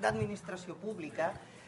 d'administració pública,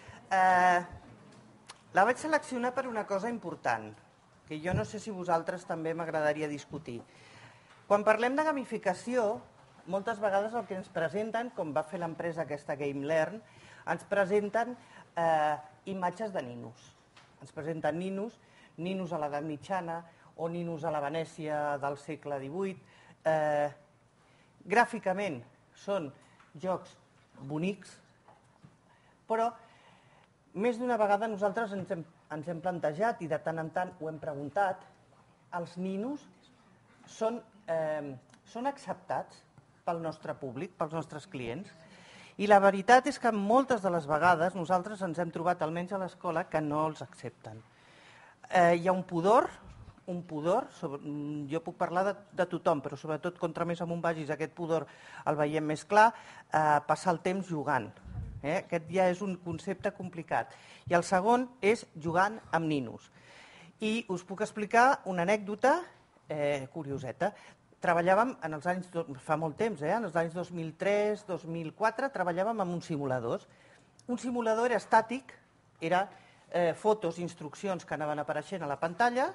la vaig seleccionar per una cosa important, que jo no sé si vosaltres també m'agradaria discutir. Quan parlem de gamificació, moltes vegades el que ens presenten, com va fer l'empresa aquesta GameLearn, ens presenten imatges de ninos. Ens presenten ninos a l'edat mitjana o ninos a la Venècia del segle XVIII. Gràficament són jocs bonics, però més d'una vegada nosaltres ens hem plantejat i de tant en tant ho hem preguntat, els ninos són acceptats pel nostre públic, pels nostres clients? I la veritat és que moltes de les vegades nosaltres ens hem trobat, almenys a l'escola, que no els accepten. Hi ha un pudor, jo puc parlar de tothom, però sobretot contra més amunt vagis aquest pudor el veiem més clar, passar el temps jugant. Aquest ja és un concepte complicat. I el segon és jugant amb ninos. I us puc explicar una anècdota curioseta. Treballàvem en els anys, fa molt temps, en els anys 2003, 2004, treballàvem amb uns simuladors. Un simulador era estàtic, era fotos, instruccions que anaven apareixent a la pantalla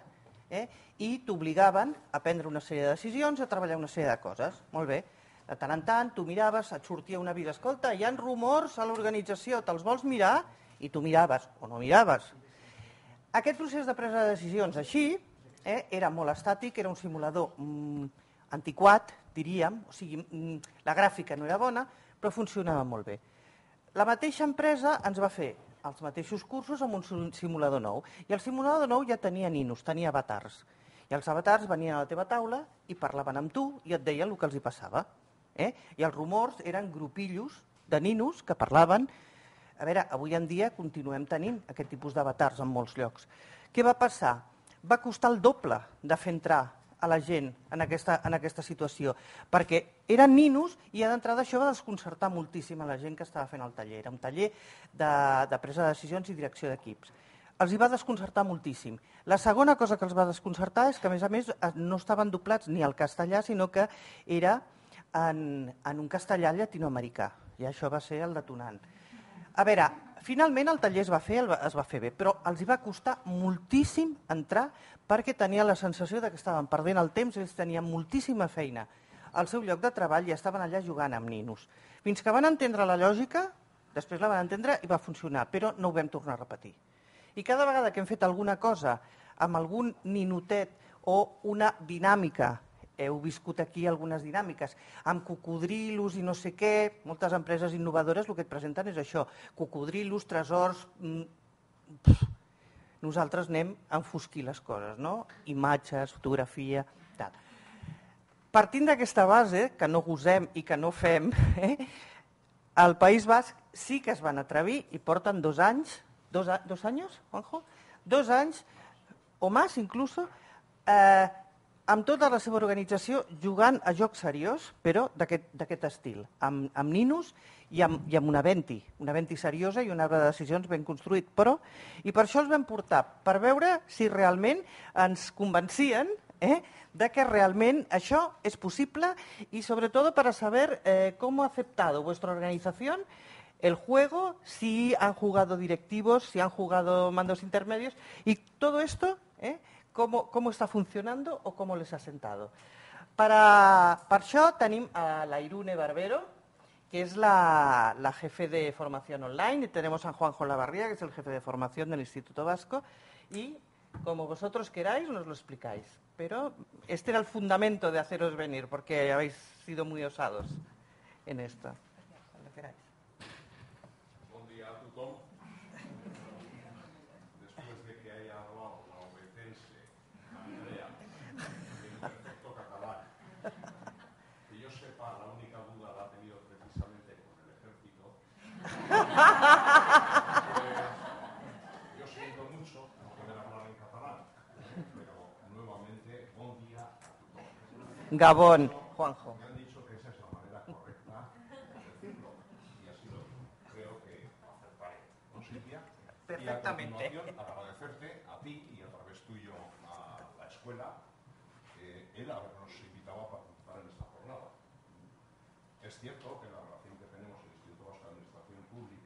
i t'obligaven a prendre una sèrie de decisions, a treballar una sèrie de coses. Molt bé. De tant en tant, tu miraves, et sortia un avís, escolta, hi ha rumors a l'organització, te'ls vols mirar? I tu miraves o no miraves. Aquest procés de presa de decisions així era molt estàtic, era un simulador antiquat, diríem, o sigui, la gràfica no era bona, però funcionava molt bé. La mateixa empresa ens va fer els mateixos cursos amb un simulador nou, i el simulador nou ja tenia ninos, tenia avatars, i els avatars venien a la teva taula i parlaven amb tu i et deien el que els hi passava. I els rumors eren grupillos de ninos que parlaven. A veure, avui en dia continuem tenint aquest tipus d'avatars en molts llocs. Què va passar? Va costar el doble de fer entrar a la gent en aquesta situació, perquè eren ninos i d'entrada això va desconcertar moltíssim a la gent que estava fent el taller. Era un taller de presa de decisions i direcció d'equips. Els hi va desconcertar moltíssim. La segona cosa que els va desconcertar és que, a més, no estaven doblats ni al castellà, sinó que era en un castellà llatinoamericà, i això va ser el detonant. A veure, finalment el taller es va fer bé, però els hi va costar moltíssim entrar perquè tenia la sensació que estaven perdent el temps, ells tenien moltíssima feina al seu lloc de treball i estaven allà jugant amb ninos. Fins que van entendre la lògica, després la van entendre i va funcionar, però no ho vam tornar a repetir. I cada vegada que hem fet alguna cosa amb algun ninotet o una dinàmica, heu viscut aquí algunes dinàmiques, amb cocodrilos i no sé què, moltes empreses innovadores el que et presenten és això, cocodrilos, tresors. Nosaltres anem a enfosquir les coses, no? Imatges, fotografia, tal. Partint d'aquesta base, que no gosem i que no fem, al País Basc sí que es van atrevir i porten 2 anys, ¿2 años, Juanjo? 2 anys, o més inclús, amb tota la seva organització jugant a jocs seriós, però d'aquest estil, amb ninos i amb una venti seriosa i un arbre de decisions ben construït. I per això els vam portar, per veure si realment ens convencien de que realment això és possible y sobre todo para saber cómo ha aceptado vuestra organización el juego, si han jugado directivos, si han jugado mandos intermedios y todo esto, cómo está funcionando o cómo les ha sentado. Per això tenim a la Irune Barbero, que es la jefe de formación online, y tenemos a Juanjo Lavarría, que es el jefe de formación del Instituto Vasco, y como vosotros queráis nos lo explicáis. Pero este era el fundamento de haceros venir, porque habéis sido muy osados en esto. Cuando queráis. Bon dia a tothom. Després de que haya hablado la obetense Andrea en perfecto catalán, que yo sepa, la única duda la ha tenido precisamente con el ejército. Yo siento mucho no poder hablar en catalán, pero nuevamente, bon dia a tothom. Gabón, Juanjo. Me han dicho que esa es la manera correcta de decirlo, y así lo creo que acertaré. ¿No, Silvia? Perfectamente. Y a continuación, agradecerte a ti y a través tuyo a la escuela el habernos invitado a participar en esta jornada. Es cierto que la relación que tenemos en el Instituto Vasco de Administración Pública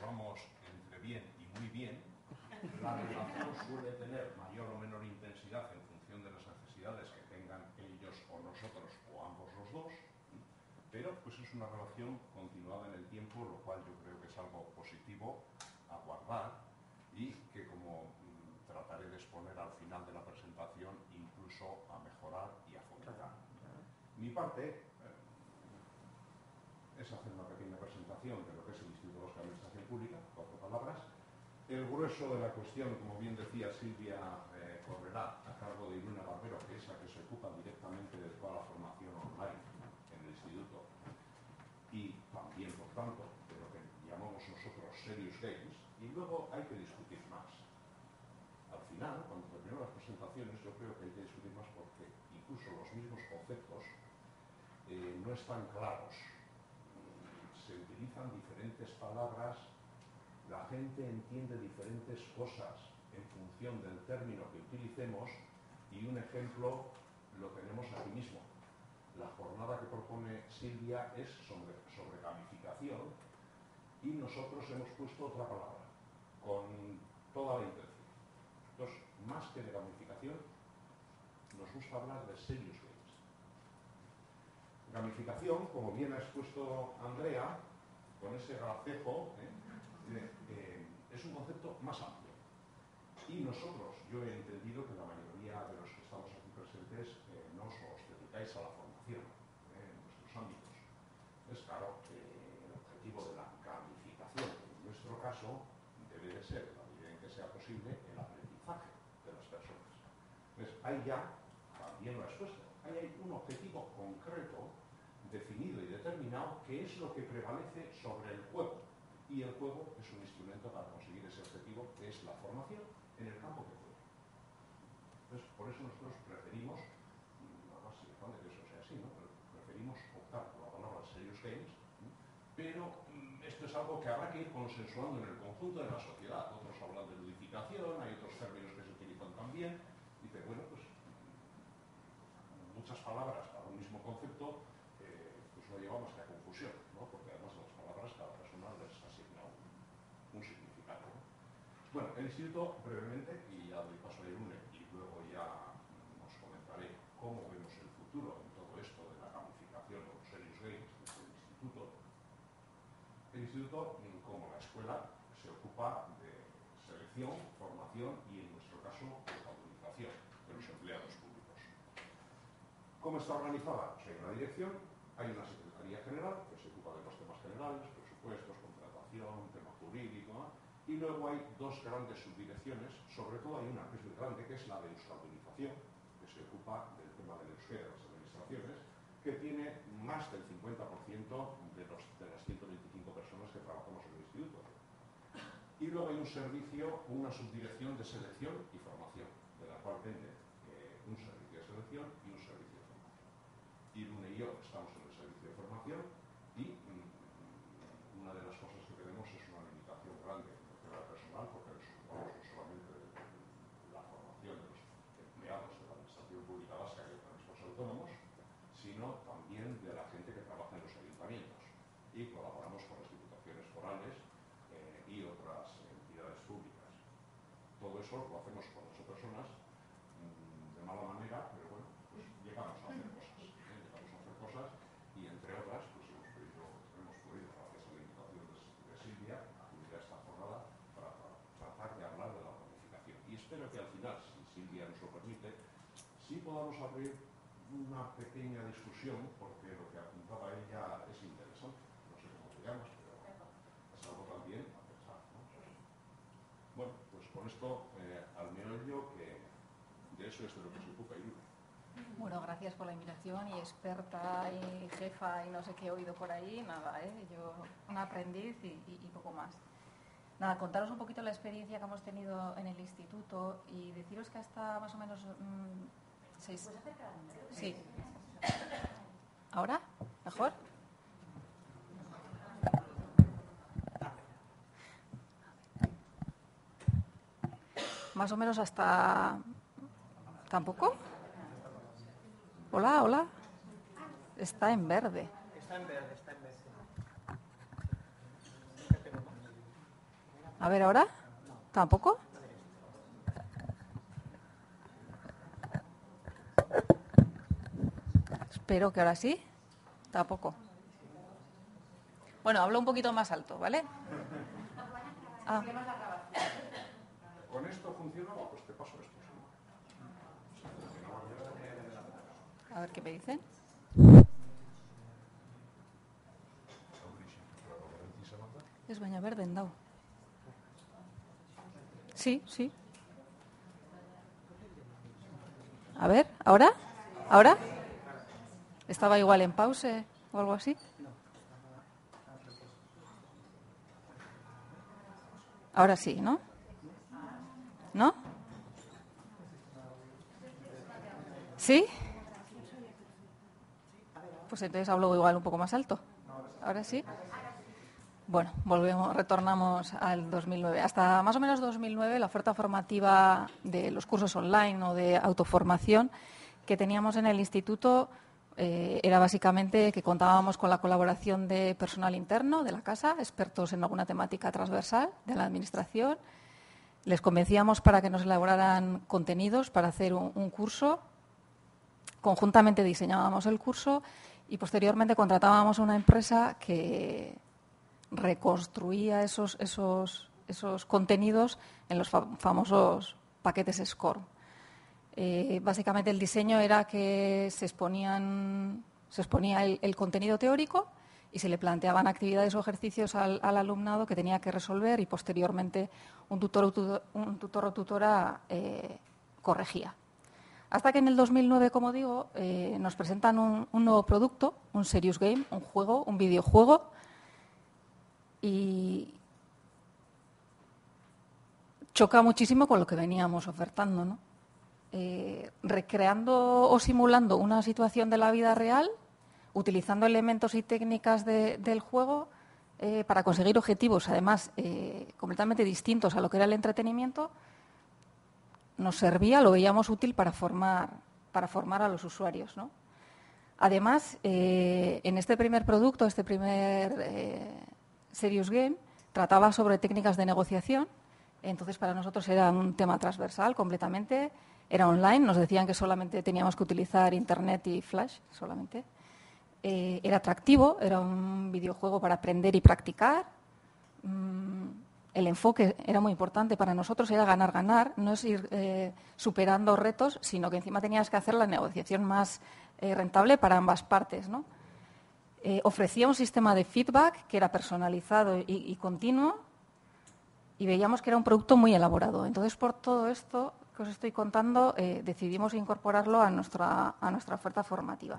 llevamos entre bien y muy bien, la relación suele tener mayor o menor intensidad en función de las necesidades que tengan ellos o nosotros o ambos los dos, pero pues es una relación continuada en el tiempo, lo cual yo creo que es algo positivo a guardar y que, como trataré de exponer al final de la presentación, incluso a mejorar y a fomentar. Mi parte es hacer una pequeña presentación de lo que es el Instituto Vasco de Administración Pública, 4 palabras. El grueso de la cuestión, como bien decía Silvia, correrá a cargo de Irune Barbero, que es la que se ocupa directamente de toda la formación online en el Instituto y también, por tanto, de lo que llamamos nosotros Serious Games, y luego hay que discutir más. Al final, cuando terminemos las presentaciones, yo creo que hay que discutir más porque incluso los mismos conceptos no están claros. Se utilizan diferentes palabras, la gente entiende diferentes cosas en función del término que utilicemos, y un ejemplo lo tenemos aquí mismo. La jornada que propone Silvia es sobre gamificación y nosotros hemos puesto otra palabra, con toda la intención. Entonces, más que de gamificación, nos gusta hablar de serious games. Gamificación, como bien ha expuesto Andrea, con ese gracejo, es un concepto más amplio. Y nosotros, yo he entendido que la mayoría de los que estamos aquí presentes no os dedicáis a la formación en nuestros ámbitos. Es claro que el objetivo de la gamificación, en nuestro caso, debe de ser, en la medida en que sea posible, el aprendizaje de las personas. Entonces, ahí ya, también lo ha expuesto, ahí hay un objetivo concreto, definido y determinado, que es lo que prevalece sobre el juego. Y el juego es un instrumento para conseguir ese objetivo, que es la formación en el campo que juega. Entonces, por eso nosotros preferimos, además se dejando que eso sea así, ¿no? Preferimos optar por la palabra serious games, pero esto es algo que habrá que ir consensuando en el conjunto de la sociedad. Otros hablan de ludificación, hay otros términos que se utilizan también. Dice, bueno, pues muchas palabras para un mismo concepto, pues no lleva más que a confusión, ¿no? Porque además de las palabras cada persona les asigna un significado, ¿no? Bueno, el instituto, brevemente, y ya doy paso a Irune, y luego ya os comentaré cómo vemos el futuro en todo esto de la gamificación o los serious games del instituto. El instituto, como la escuela, se ocupa de selección, formación y, en nuestro caso, estabilización de los empleados públicos. ¿Cómo está organizada? Pues hay una dirección, hay una Secretaría General que se ocupa de los temas generales, presupuestos, contratación, tema jurídico, ¿no? Y luego hay dos grandes subdirecciones, sobre todo hay una que es muy grande, que es la de euskaldunización, que se ocupa del tema del euskera de las administraciones, que tiene más del 50% de las 125 personas que trabajamos en el instituto. Y luego hay un servicio, una subdirección de selección y formación, de la cual depende un servicio de selección y un servicio de formación. Irune y yo estamos en el servicio de formación y una de las cosas que tenemos es una limitación grande de personal, porque nos ocupamos no solamente de la formación de los empleados de la Administración Pública Vasca y organismos autónomos, sino también de la gente que trabaja en los ayuntamientos, y colaboramos con las diputaciones forales y otras entidades públicas. Todo eso lo hacemos con 8 personas de mala manera, pero bueno, pues llegamos a hacer cosas, y entre otras, pues hemos podido, gracias a la invitación de Silvia, acudir a esta jornada para tratar de hablar de la planificación. Y espero que al final, si Silvia nos lo permite, sí podamos abrir una pequeña discusión, porque lo que apuntaba ella es interesante. No sé cómo te llamas, pero es algo también a pensar, ¿no? Bueno, pues con esto, al meollo, que de eso es de lo que se ocupa Irune. Bueno, gracias por la invitación, y experta y jefa y no sé qué he oído por ahí, nada, yo un aprendiz y poco más. Nada, contaros un poquito la experiencia que hemos tenido en el instituto y deciros que hasta más o menos 6... Sí. ¿Ahora? ¿Mejor? Más o menos hasta... ¿Tampoco? Hola, hola. Está en verde. Está en verde, está en verde. A ver, ¿ahora? ¿Tampoco? Espero que ahora sí. Tampoco. Bueno, hablo un poquito más alto, ¿vale? Ah. ¿Con esto funcionaba? Pues te paso esto. A ver qué me dicen. Es baina berden dau. Sí, sí. A ver, ¿ahora? ¿Ahora? ¿Estaba igual en pause o algo así? Ahora sí, ¿no? ¿No? ¿Sí? Pues entonces hablo igual un poco más alto. ¿Ahora sí? Bueno, retornamos al 2009. Hasta más o menos 2009 la oferta formativa de los cursos online o de autoformación que teníamos en el instituto era básicamente que contábamos con la colaboración de personal interno de la casa, expertos en alguna temática transversal de la administración. Les convencíamos para que nos elaboraran contenidos para hacer un curso. Conjuntamente diseñábamos el curso y posteriormente contratábamos a una empresa que reconstruía esos contenidos en los famosos paquetes SCORM. Básicamente el diseño era que se exponía el contenido teórico y se le planteaban actividades o ejercicios al alumnado que tenía que resolver y posteriormente un tutor o tutora corregía. Hasta que en el 2009, como digo, nos presentan un nuevo producto, un Serious Game, un juego, un videojuego, y choca muchísimo con lo que veníamos ofertando, ¿no? Recreando o simulando una situación de la vida real, utilizando elementos y técnicas del juego para conseguir objetivos, además, completamente distintos a lo que era el entretenimiento, nos servía, lo veíamos útil para formar a los usuarios, ¿no? Además, en este primer producto, este primer Serious Game, trataba sobre técnicas de negociación. Entonces, para nosotros era un tema transversal completamente. Era online, nos decían que solamente teníamos que utilizar Internet y Flash, solamente. Era atractivo, era un videojuego para aprender y practicar. El enfoque era muy importante para nosotros, era ganar-ganar, no es ir superando retos, sino que encima tenías que hacer la negociación más rentable para ambas partes, ¿no? Ofrecía un sistema de feedback que era personalizado y continuo y veíamos que era un producto muy elaborado. Entonces, por todo esto que os estoy contando, decidimos incorporarlo a nuestra oferta formativa.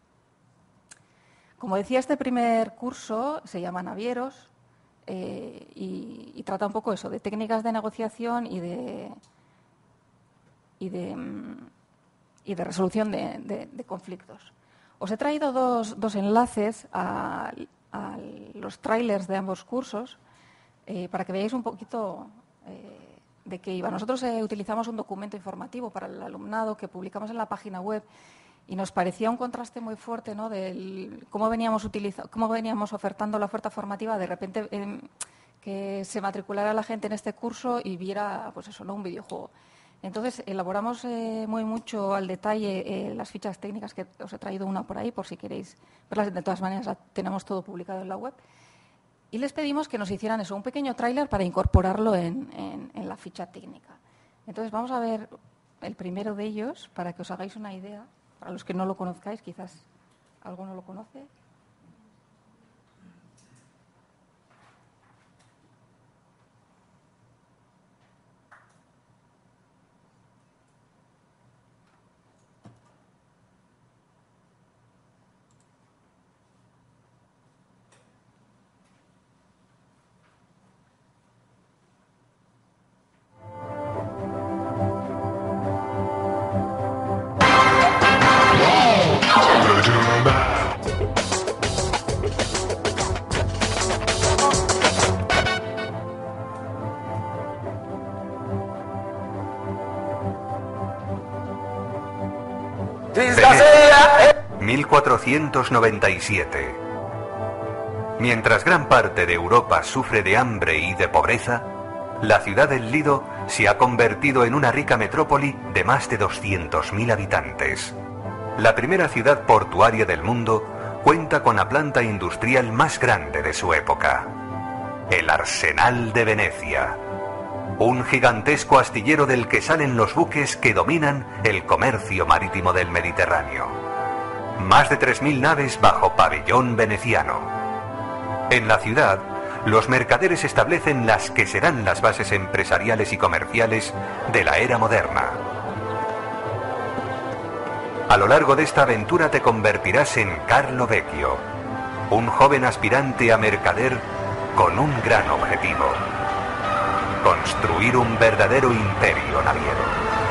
Como decía, este primer curso se llama Navieros y trata un poco eso, de técnicas de negociación y de resolución de conflictos. Os he traído dos enlaces a los trailers de ambos cursos para que veáis un poquito de qué iba. Nosotros utilizamos un documento informativo para el alumnado que publicamos en la página web y nos parecía un contraste muy fuerte, ¿no?, del cómo veníamos ofertando la oferta formativa, de repente que se matriculara la gente en este curso y viera, pues eso, ¿no?, un videojuego. Entonces, elaboramos muy mucho al detalle las fichas técnicas, que os he traído una por ahí, por si queréis verlas. De todas maneras, tenemos todo publicado en la web. Y les pedimos que nos hicieran eso, un pequeño tráiler para incorporarlo en la ficha técnica. Entonces, vamos a ver el primero de ellos, para que os hagáis una idea. Para los que no lo conozcáis, quizás alguno lo conoce. ...1497. Mientras gran parte de Europa sufre de hambre y de pobreza, la ciudad del Lido se ha convertido en una rica metrópoli de más de 200.000 habitantes. La primera ciudad portuaria del mundo cuenta con la planta industrial más grande de su época, el Arsenal de Venecia, un gigantesco astillero del que salen los buques que dominan el comercio marítimo del Mediterráneo. Más de 3.000 naves bajo pabellón veneciano. En la ciudad, los mercaderes establecen las que serán las bases empresariales y comerciales de la era moderna. A lo largo de esta aventura te convertirás en Carlo Vecchio, un joven aspirante a mercader con un gran objetivo: construir un verdadero imperio naviero.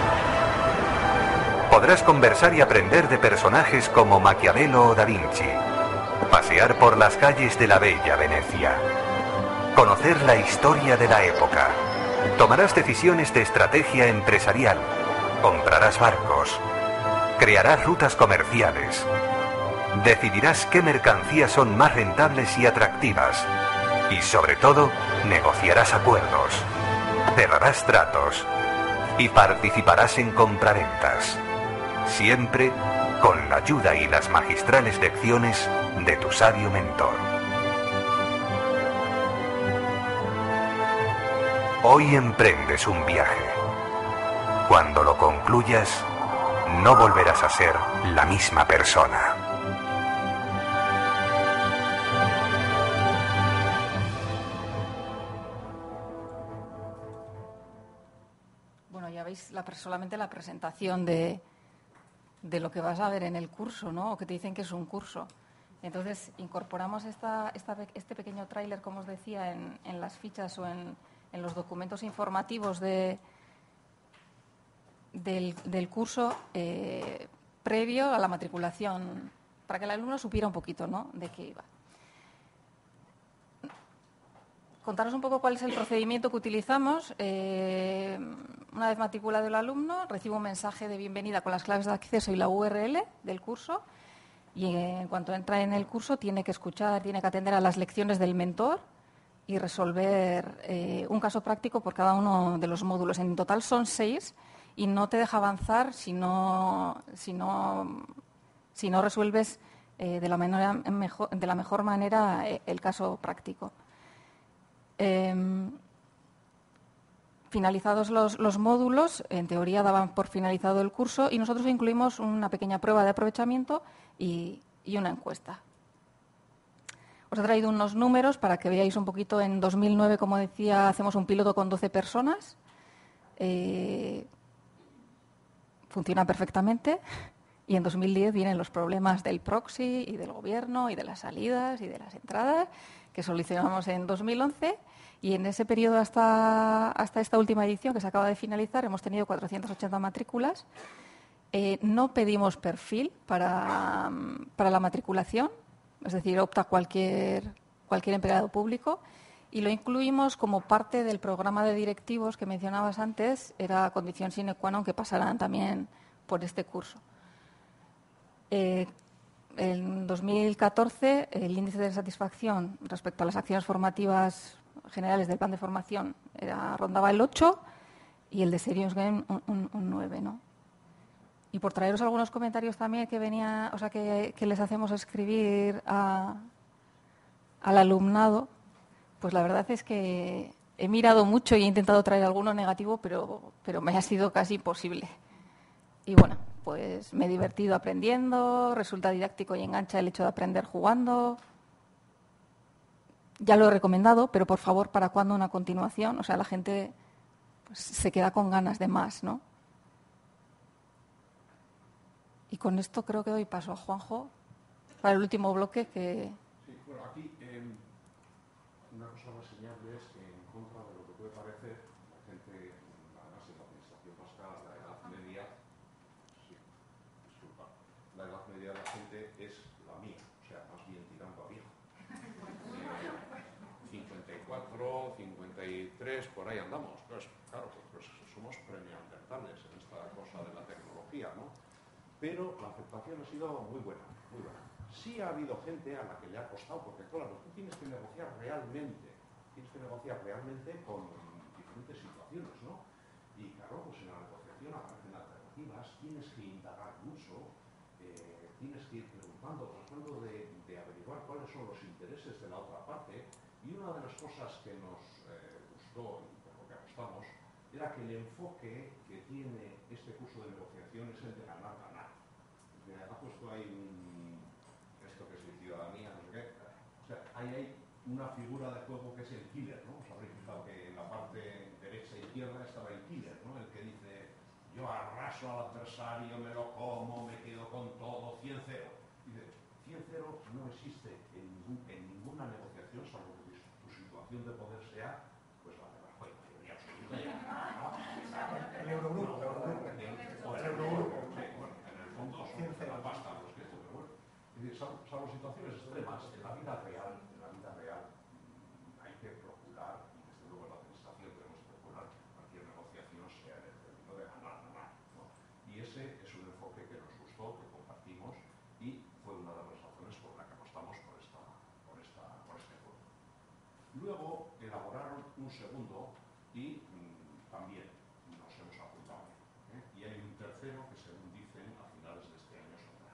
Podrás conversar y aprender de personajes como Maquiavelo o Da Vinci, pasear por las calles de la bella Venecia, conocer la historia de la época, tomarás decisiones de estrategia empresarial, comprarás barcos, crearás rutas comerciales, decidirás qué mercancías son más rentables y atractivas y, sobre todo, negociarás acuerdos, cerrarás tratos y participarás en compraventas, siempre con la ayuda y las magistrales lecciones de tu sabio mentor. Hoy emprendes un viaje. Cuando lo concluyas, no volverás a ser la misma persona. Bueno, ya veis solamente la presentación de lo que vas a ver en el curso, ¿no? O que te dicen que es un curso. Entonces, incorporamos este pequeño tráiler, como os decía, en las fichas o en los documentos informativos del curso previo a la matriculación, para que el alumno supiera un poquito, ¿no?, de qué iba. Contaros un poco cuál es el procedimiento que utilizamos. Una vez matriculado el alumno, recibe un mensaje de bienvenida con las claves de acceso y la URL del curso, y en cuanto entra en el curso tiene que escuchar, tiene que atender a las lecciones del mentor y resolver un caso práctico por cada uno de los módulos. En total son 6 y no te deja avanzar si no resuelves de la mejor manera el caso práctico. Finalizados los módulos, en teoría daban por finalizado el curso y nosotros incluimos una pequeña prueba de aprovechamiento y una encuesta. Os he traído unos números para que veáis un poquito. En 2009, como decía, hacemos un piloto con 12 personas. Funciona perfectamente. Y en 2010 vienen los problemas del proxy y del gobierno y de las salidas y de las entradas que solucionamos en 2011. Y en ese periodo hasta esta última edición que se acaba de finalizar hemos tenido 480 matrículas. No pedimos perfil para la matriculación, es decir, opta cualquier empleado público, y lo incluimos como parte del programa de directivos que mencionabas antes. Era condición sine qua non que pasaran también por este curso. En 2014 el índice de satisfacción respecto a las acciones formativas generales del plan de formación rondaba el 8 y el de Serious Game un 9, ¿no? Y por traeros algunos comentarios también que les hacemos escribir al alumnado, pues la verdad es que he mirado mucho y he intentado traer alguno negativo, pero me ha sido casi imposible. Y bueno, pues me he divertido aprendiendo, resulta didáctico y engancha el hecho de aprender jugando. Ya lo he recomendado, pero por favor, ¿para cuándo una continuación? O sea, la gente pues, se queda con ganas de más, ¿no? Y con esto creo que doy paso a Juanjo para el último bloque que... Sí, bueno, aquí una cosa reseñable es que en contra de lo que puede parecer, la gente, además en la administración vasca, la edad media, la edad media de la gente es la mía, o sea, más bien tirando a vieja. 54, 53, por ahí andamos. Pues, claro, pues somos preneandertales en esta cosa de la tecnología, ¿no? Pero la aceptación ha sido muy buena, muy buena. Sí ha habido gente a la que le ha costado, porque claro, tú tienes que negociar realmente con diferentes situaciones, ¿no? Y claro, pues en la negociación aparecen alternativas, tienes que indagar mucho, tienes que ir preguntando, tratando de averiguar cuáles son los intereses de la otra parte. Y una de las cosas que nos gustó y por lo que apostamos era que el enfoque que tiene este curso de negociación es el de ganar-ganar. Ha puesto ahí esto que es de ciudadanía, no sé qué. O sea, ahí hay una figura de juego que es el killer, ¿no? Os habréis fijado que en la parte derecha e izquierda estaba el killer, ¿no? El que dice, yo arraso al adversario, me lo como, me quedo con todo, 100-0. Dice, 100-0 no existe en ninguna negociación, salvo que tu situación de poder sea, pues la de la mayoría absoluta, ¿no? El Eurogrupo. O el Eurogrupo, sí, bueno, en el fondo son la pasta los que esto, pero bueno. Es decir, salvo situaciones extremas, en la vida real hay que procurar, y desde luego en la administración tenemos que procurar cualquier negociación sea en el término de ganar-ganar, ¿no? Y ese es un enfoque que nos gustó, que compartimos, y fue una de las razones por la que apostamos por este acuerdo. Luego elaboraron un segundo y también nos hemos apuntado, ¿eh? Y hay un tercero que, según dicen, a finales de este año saldrá.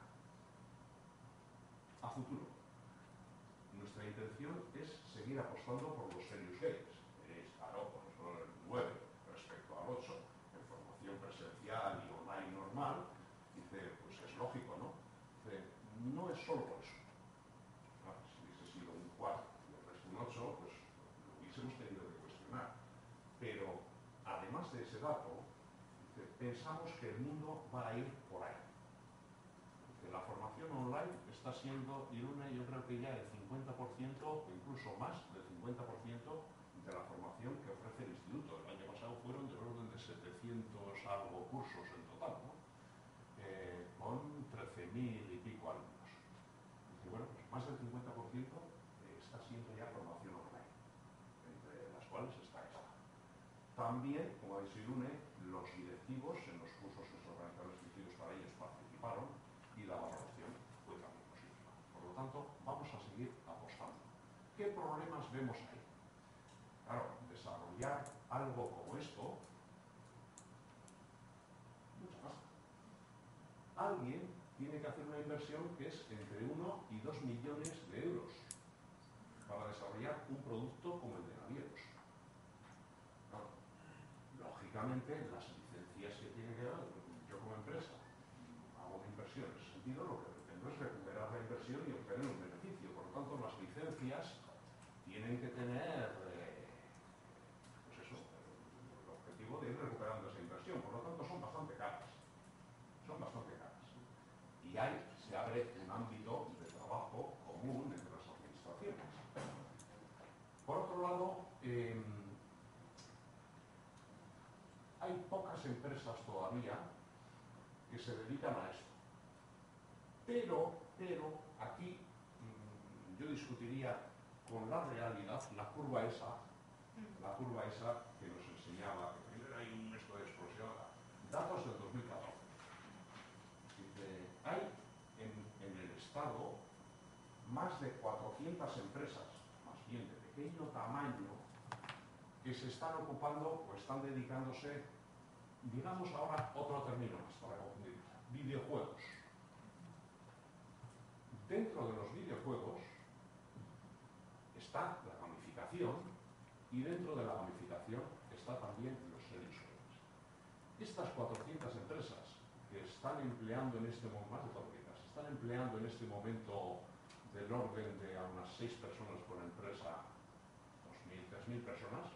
A futuro, nuestra intención es seguir apostando por los serious games. Claro, por ejemplo, el 9 respecto al 8, en formación presencial y online normal, dice, pues es lógico, ¿no? Dice, no es solo por eso. Claro, si hubiese sido un 4 y el resto un 8, pues lo hubiésemos tenido que cuestionar. Pero, además de ese dato, dice, pensamos que el mundo va a ir por ahí. La formación online está siendo, Irune, yo creo que ya el 50% o incluso más del 50% de la formación que ofrece el instituto. El año pasado fueron del orden de 700 algo cursos en total, ¿no? Con 13.000 y pico alumnos. Y bueno, pues más del 50% está siendo ya formación online, entre las cuales está esta. También, como ha dicho Irune, los directivos en los cursos que se organizaron dirigidos para ellos participaron y la valoración fue también positiva. Por lo tanto, vamos a seguir apostando. ¿Qué problemas vemos ahí? Claro, desarrollar algo como esto, mucha pasta. Alguien tiene que hacer una inversión que es entre 1 y 2 millones de euros para desarrollar un producto como el de Navieros. Claro, lógicamente, las licencias que tiene que dar, yo como empresa hago una inversión en ese sentido, lo que pretendo es recuperar la inversión y obtener un beneficio. Por lo tanto, las licencias tienen que tener, pues eso, el objetivo de ir recuperando esa inversión. Por lo tanto, son bastante caras. Son bastante caras. Y ahí se abre un ámbito de trabajo común entre las administraciones. Por otro lado, hay pocas empresas todavía que se dedican a esto. Pero aquí yo discutiría con la realidad la curva esa que nos enseñaba, que primero hay un esto de explosión, datos del 2014. Hay en el Estado más de 400 empresas, más bien de pequeño tamaño, que se están ocupando o están dedicándose, digamos ahora otro término más para confundir, videojuegos. Dentro de los videojuegos está la gamificación y dentro de la gamificación está también los serious games. Estas 400 empresas que están empleando en este momento, más de 400, están empleando en este momento del orden de a unas 6 personas por empresa, 2.000, 3.000 personas,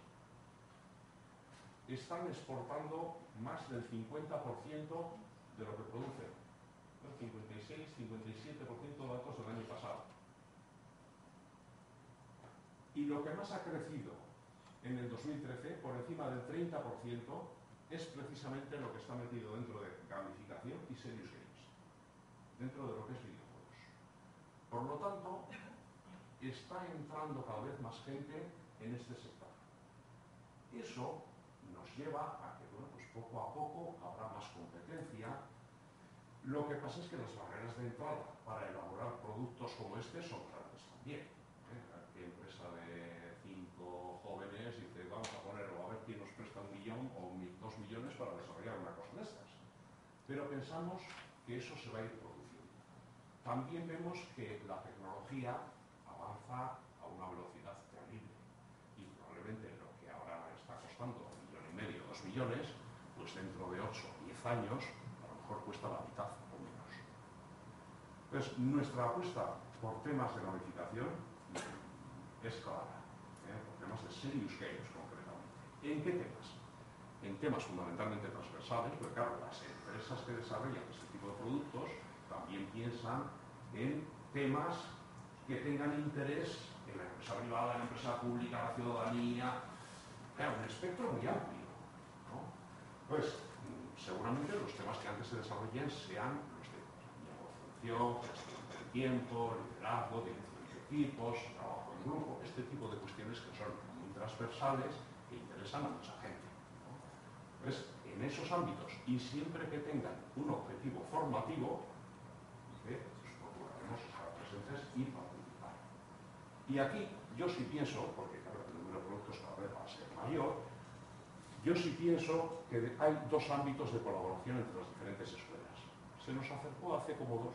están exportando más del 50% de lo que producen. El 56, 57% de datos del año pasado. Y lo que más ha crecido en el 2013, por encima del 30%, es precisamente lo que está metido dentro de gamificación y serious games, dentro de lo que es videojuegos. Por lo tanto, está entrando cada vez más gente en este sector. Eso nos lleva a que, bueno, pues poco a poco habrá más competencia. Lo que pasa es que las barreras de entrada para elaborar productos como este son grandes también. ¿Qué empresa de 5 jóvenes dice, vamos a ponerlo, a ver quién nos presta pero pensamos que eso se va a ir produciendo. También vemos que la tecnología avanza a una velocidad terrible y probablemente lo que ahora está costando 1,5 millones, 2 millones, pues dentro de 8 o 10 años a lo mejor cuesta la mitad o menos. Entonces, nuestra apuesta por temas de gamificación es clara, por temas de serious games concretamente. ¿En qué temas? En temas fundamentalmente transversales, porque claro, las empresas que desarrollan este tipo de productos también piensan en temas que tengan interés en la empresa privada, en la empresa pública, la ciudadanía, claro, un espectro muy amplio, ¿no? Pues seguramente los temas que antes se desarrollen sean los de negociación, gestión del tiempo, liderazgo, dirección de equipos, trabajo en grupo, este tipo de cuestiones que son muy transversales e interesan a mucha gente, ¿no? Pues en esos ámbitos, y siempre que tengan un objetivo formativo, procuraremos estar presentes y participar. Y aquí yo sí pienso, porque claro, el número de productos cada vez va a ser mayor, yo sí pienso que hay dos ámbitos de colaboración entre las diferentes escuelas. Se nos acercó hace como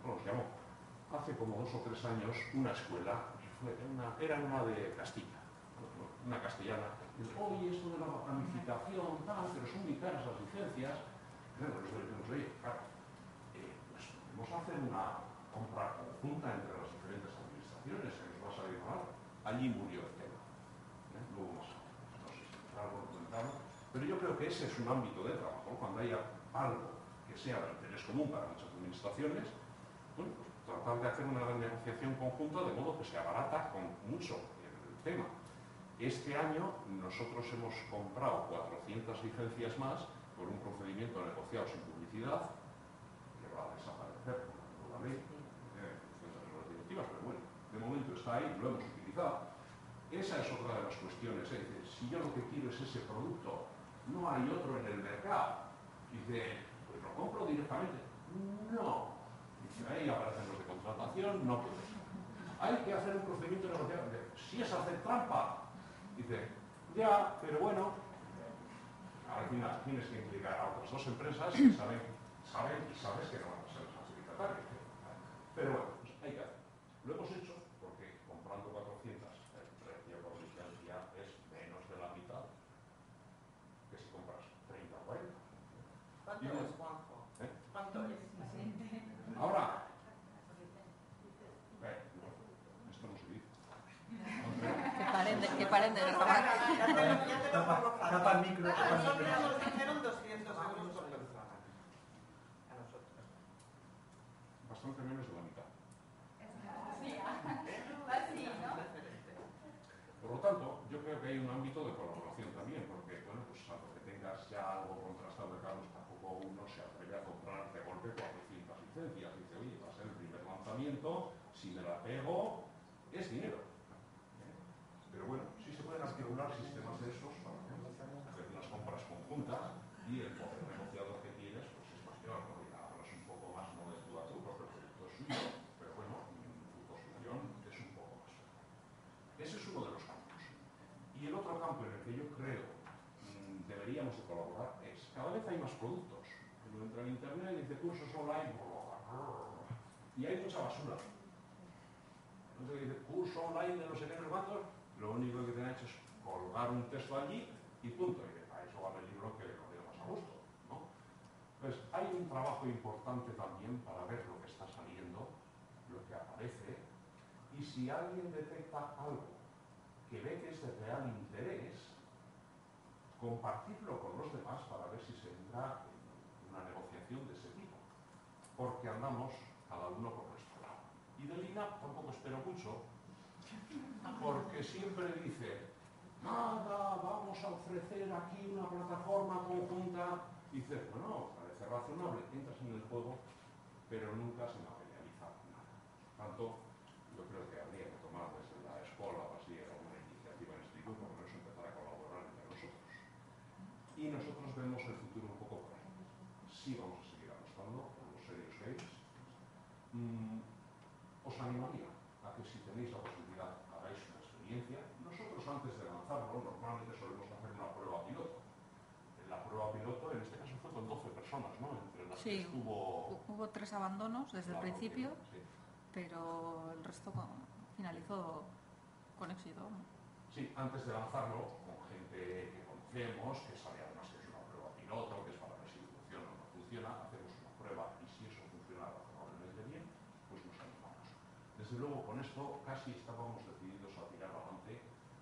hace como 2 o 3 años una escuela, era una de Castilla, una castellana, y dice, oye, esto de la gamificación, tal, pero son muy caras las licencias. Claro, nos decimos, oye, claro, pues vamos a hacer una compra conjunta entre las diferentes administraciones, que nos va a salir mal. Allí murió el tema. Luego más, no sé si algo lo comentaron, pero yo creo que ese es un ámbito de trabajo, cuando haya algo que sea de interés común para muchas administraciones, bueno, pues tratar de hacer una negociación conjunta de modo que se abarata con mucho el tema. Este año nosotros hemos comprado 400 licencias más por un procedimiento negociado sin publicidad, que va a desaparecer por la nueva ley, en función de las directivas, pero bueno, de momento está ahí, lo hemos utilizado. Esa es otra de las cuestiones. Dice, si yo lo que quiero es ese producto, no hay otro en el mercado. Dice, pues lo compro directamente. No. Dice, ahí aparecen los de contratación, no puede. Hay que hacer un procedimiento negociado. Si es hacer trampa, dice, ya, pero bueno, al final tienes que implicar a otras 2 empresas que saben y sabes que no van a ser los adjudicatarios. Pero bueno, pues hay que hacerlo. Lo hemos hecho porque comprando 400 el precio por licencia es menos de la mitad que si compras 30 o 40. ¿Cuánto es, Juanjo? ¿Cuánto es? Ahora, esto no se dice. Que paren de grabar. Tapa el micro. A nosotros nos dijeron 200 euros por persona. A nosotros. Bastante menos de la mitad. Por lo tanto, yo creo que hay un ámbito de colaboración también, porque, bueno, pues salvo que tengas ya algo contrastado de Carlos, tampoco uno se atreve a comprar de golpe 400 licencias. Dice, oye, va a ser el primer lanzamiento, si me la pego, es dinero. Pero bueno, sí se pueden articular sistemas de esos para hacer unas compras conjuntas y el poder negociador que tienes pues es mayor, ¿no? Y ahora es un poco más no de tú a tú, porque el proyecto es suyo, pero bueno, tu posición es un poco más. Ese es uno de los campos. Y el otro campo en el que yo creo deberíamos de colaborar es, cada vez hay más productos. Uno entra en internet y dice cursos online, y hay mucha basura. Entonces dice curso online de no sé qué, no sé cuántos, lo único que te han hecho es colgar un texto allí y punto. Y para eso vale el libro que lo leo más a gusto, ¿no? Entonces, hay un trabajo importante también para ver lo que está saliendo, lo que aparece, y si alguien detecta algo que ve que es de real interés, compartirlo con los demás para ver si se entra en una negociación de ese tipo. Porque andamos cada uno por nuestro lado. Y del INAP tampoco espero mucho, porque siempre dice, nada, vamos a ofrecer aquí una plataforma conjunta. Dice, bueno, parece razonable, entras en el juego, pero nunca se materializa nada. Por tanto, yo creo que habría que tomar desde la escuela o así alguna iniciativa en este tipo, por lo menos empezar a colaborar entre nosotros. Y nosotros vemos el futuro un poco por ahí. Sí vamos a seguir apostando por los serious games. Os animaría a que si tenéis la posibilidad hagáis una experiencia. Nosotros antes de lanzarlo normalmente solemos hacer una prueba piloto. La prueba piloto en este caso fue con 12 personas, ¿no? Entre las Sí, hubo... hubo 3 abandonos desde el principio, Sí. pero el resto finalizó con éxito. Sí, antes de lanzarlo, con gente que conocemos, que sabe además que es una prueba piloto, que es para ver si funciona o no funciona, hacemos una prueba y si eso funciona razonablemente bien, pues nos animamos. Desde luego, con esto casi estábamos decididos a tirar adelante,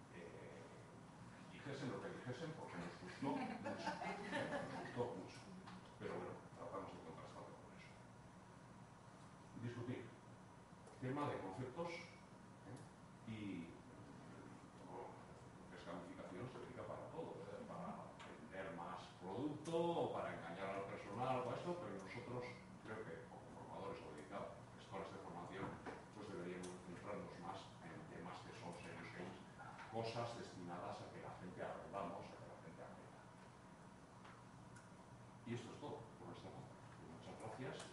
dijesen lo que dijesen, porque nos gustó mucho. Pero bueno, tratamos de contrastarlo con eso. Discutir. Tema de conceptos y escamificación se aplica para todo, para vender más producto o para engañar al personal o esto, pero nosotros creo que como formadores o gestores de formación pues deberíamos centrarnos más en temas que son serios, cosas destinadas a que la gente aprendamos, a que la gente aprenda. Y esto es todo por esta parte. Muchas gracias.